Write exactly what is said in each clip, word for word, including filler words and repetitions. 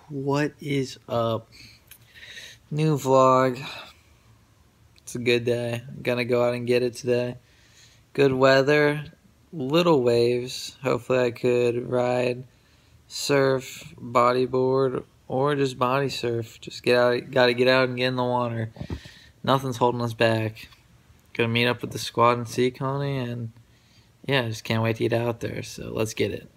What is up? New vlog. It's a good day. I'm gonna go out and get it today. Good weather, little waves. Hopefully I could ride, surf, bodyboard, or just body surf. Just get out, gotta get out and get in the water. Nothing's holding us back. Gonna meet up with the squad in Sea Colony, and yeah, just can't wait to get out there. So let's get it.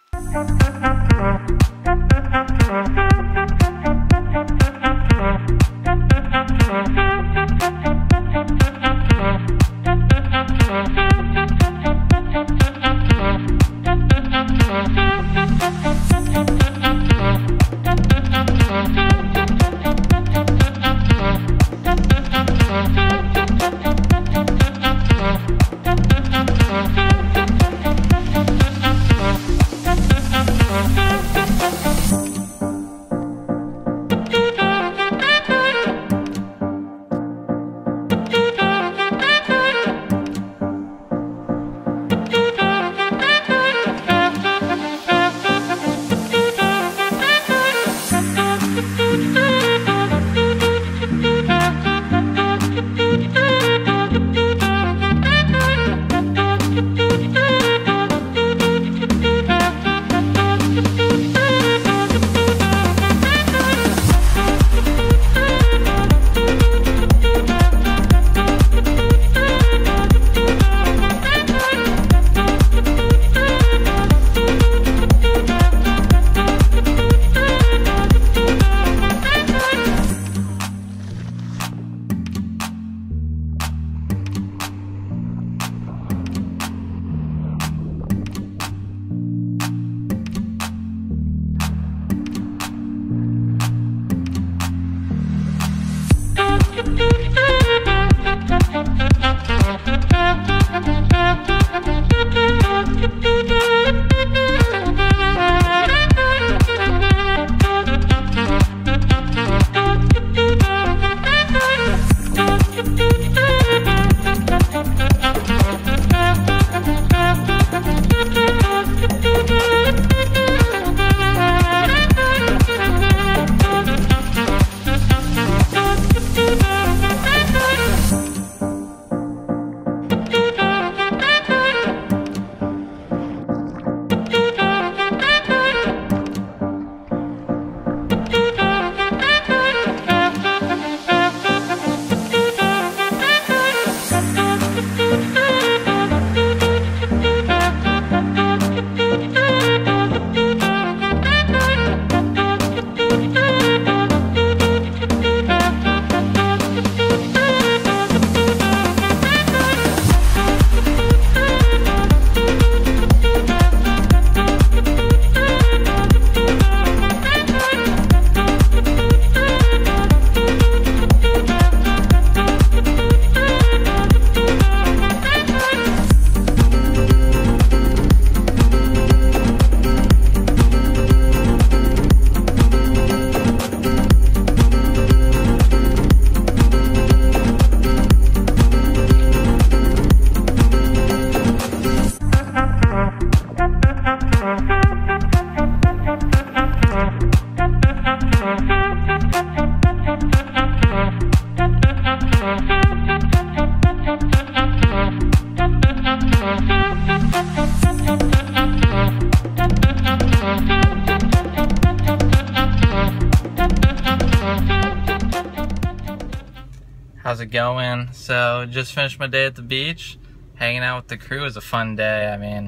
How's it going? So, just finished my day at the beach. Hanging out with the crew was a fun day. I mean,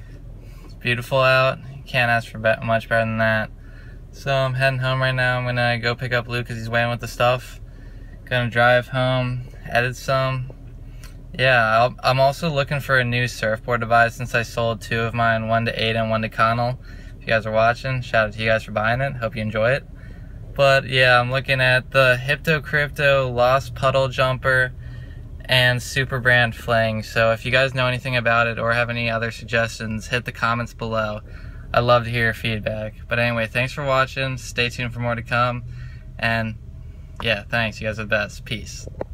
it's beautiful out. You can't ask for much better than that. So, I'm heading home right now. I'm gonna go pick up Luke because he's waiting with the stuff. Gonna drive home, edit some. Yeah, I'll, I'm also looking for a new surfboard device since I sold two of mine, one to Ada and one to Connell. If you guys are watching, shout out to you guys for buying it. Hope you enjoy it. But yeah, I'm looking at the Hypto Crypto Lost Puddle Jumper and Super Brand Fling. So if you guys know anything about it or have any other suggestions, hit the comments below. I'd love to hear your feedback. But anyway, thanks for watching. Stay tuned for more to come. And yeah, thanks. You guys are the best. Peace.